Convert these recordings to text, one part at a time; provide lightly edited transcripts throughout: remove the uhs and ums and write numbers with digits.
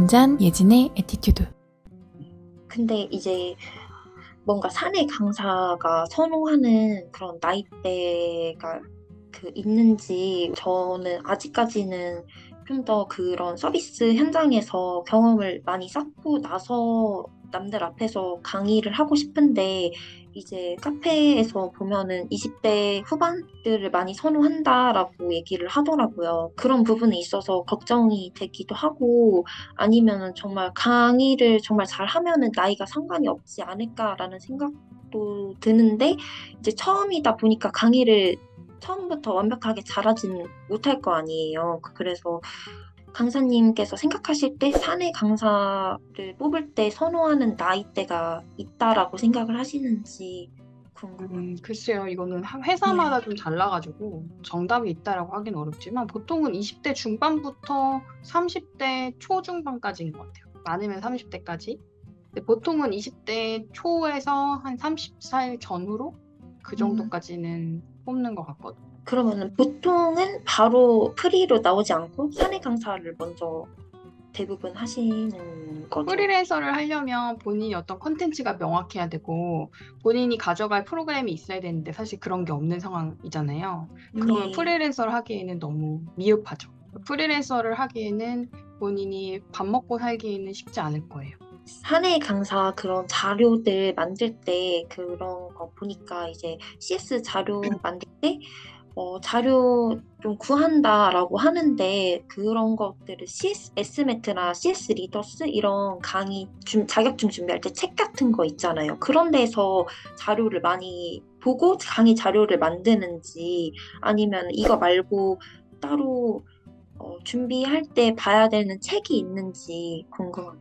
진짠 예진의 애티튜드. 근데 이제 뭔가 사내 강사가 선호하는 그런 나이대가 있는지 저는 아직까지는 좀 더 그런 서비스 현장에서 경험을 많이 쌓고 나서 남들 앞에서 강의를 하고 싶은데 이제 카페에서 보면은 20대 후반들을 많이 선호한다라고 얘기를 하더라고요. 그런 부분에 있어서 걱정이 되기도 하고 아니면은 정말 강의를 정말 잘하면은 나이가 상관이 없지 않을까라는 생각도 드는데 이제 처음이다 보니까 강의를 처음부터 완벽하게 잘하진 못할 거 아니에요. 그래서 강사님께서 생각하실 때 사내 강사를 뽑을 때 선호하는 나이대가 있다라고 생각을 하시는지 궁금합니다. 글쎄요. 이거는 네. 회사마다 좀 달라가지고 정답이 있다라고 하긴 어렵지만 보통은 20대 중반부터 30대 초중반까지인 것 같아요. 많으면 30대까지. 근데 보통은 20대 초에서 한 30살 전후로 그 정도까지는 뽑는 것 같거든요. 그러면은 보통은 바로 프리로 나오지 않고 사내 강사를 먼저 대부분 하시는 거죠. 프리랜서를 하려면 본인이 어떤 컨텐츠가 명확해야 되고 본인이 가져갈 프로그램이 있어야 되는데 사실 그런 게 없는 상황이잖아요. 그러면 네. 프리랜서를 하기에는 너무 미흡하죠. 프리랜서를 하기에는 본인이 밥 먹고 살기에는 쉽지 않을 거예요. 사내 강사 그런 자료들 만들 때 그런 거 보니까 이제 CS 자료 만들 때 자료 좀 구한다라고 하는데 그런 것들을 S매트나 CS 리더스 이런 강의 자격증 준비할 때 책 같은 거 있잖아요. 그런 데서 자료를 많이 보고 강의 자료를 만드는지 아니면 이거 말고 따로 준비할 때 봐야 되는 책이 있는지 궁금합니다.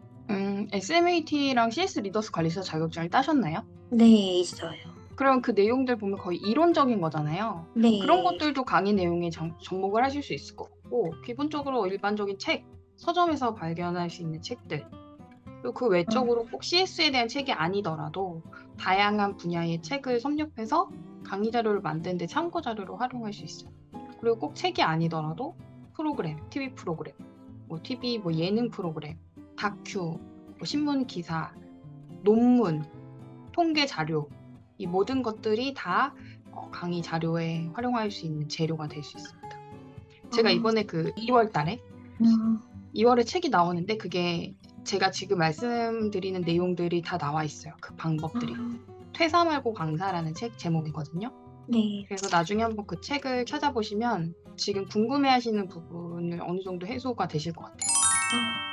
SMAT랑 CS 리더스 관리사 자격증을 따셨나요? 네, 있어요. 그럼 그 내용들 보면 거의 이론적인 거잖아요. 네. 그런 것들도 강의 내용에 접목을 하실 수 있을 것 같고 기본적으로 일반적인 책, 서점에서 발견할 수 있는 책들 그리고 그 외적으로 꼭 CS에 대한 책이 아니더라도 다양한 분야의 책을 섭렵해서 강의 자료를 만드는 데 참고 자료로 활용할 수 있어요. 그리고 꼭 책이 아니더라도 프로그램, TV 프로그램, TV 예능 프로그램, 다큐, 신문 기사, 논문, 통계 자료 이 모든 것들이 다 강의 자료에 활용할 수 있는 재료가 될 수 있습니다. 제가 이번에 2월 달에 2월에 책이 나오는데 그게 제가 지금 말씀드리는 내용들이 다 나와 있어요. 그 방법들이. 퇴사 말고 강사라는 책 제목이거든요. 네. 그래서 나중에 한번 그 책을 찾아보시면 지금 궁금해하시는 부분을 어느 정도 해소가 되실 것 같아요.